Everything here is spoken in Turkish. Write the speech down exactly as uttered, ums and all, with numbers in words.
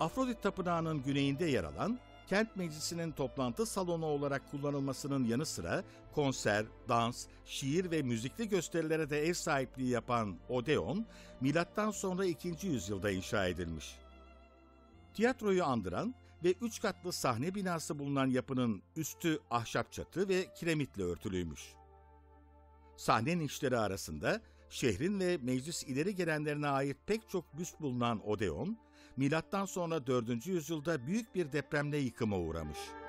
Afrodit Tapınağı'nın güneyinde yer alan, kent meclisinin toplantı salonu olarak kullanılmasının yanı sıra konser, dans, şiir ve müzikli gösterilere de ev sahipliği yapan Odeon, milattan sonra ikinci yüzyılda inşa edilmiş. Tiyatroyu andıran ve üç katlı sahne binası bulunan yapının üstü ahşap çatı ve kiremitle örtülüymüş. Sahne nişleri arasında şehrin ve meclis ileri gelenlerine ait pek çok büst bulunan Odeon, milattan sonra dördüncü yüzyılda büyük bir depremle yıkıma uğramış.